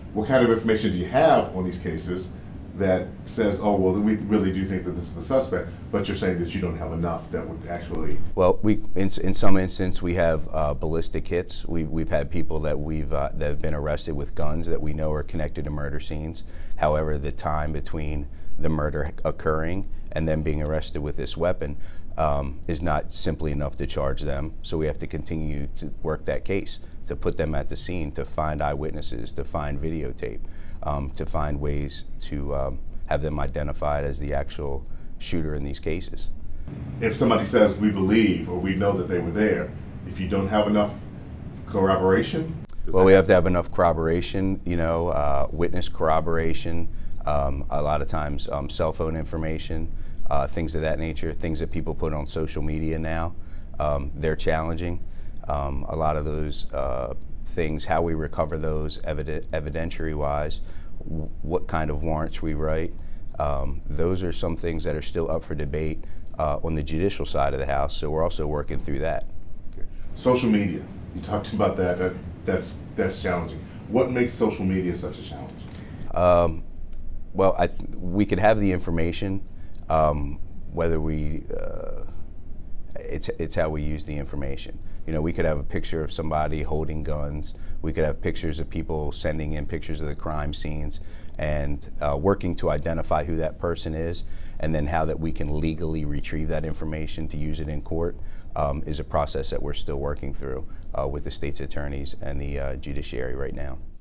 what kind of information do you have on these cases that says, oh, well, we really do think that this is the suspect, but you're saying that you don't have enough that would actually... Well, in some instances, we have ballistic hits. We've had people that that have been arrested with guns that we know are connected to murder scenes. However, the time between the murder occurring and then being arrested with this weapon is not simply enough to charge them. So we have to continue to work that case, to put them at the scene, to find eyewitnesses, to find videotape, to find ways to have them identified as the actual shooter in these cases. If somebody says we believe or we know that they were there, if you don't have enough corroboration? Well, we have to have enough corroboration, you know, witness corroboration, a lot of times cell phone information, things of that nature, things that people put on social media now. They're challenging. A lot of those things, how we recover those evidentiary-wise, what kind of warrants we write, those are some things that are still up for debate on the judicial side of the house, so we're also working through that. Okay. Social media, you talked about that, that's challenging. What makes social media such a challenge? Well, we could have the information, whether we, it's how we use the information. You know, we could have a picture of somebody holding guns. We could have pictures of people sending in pictures of the crime scenes and working to identify who that person is, and then how that we can legally retrieve that information to use it in court is a process that we're still working through with the state's attorneys and the judiciary right now.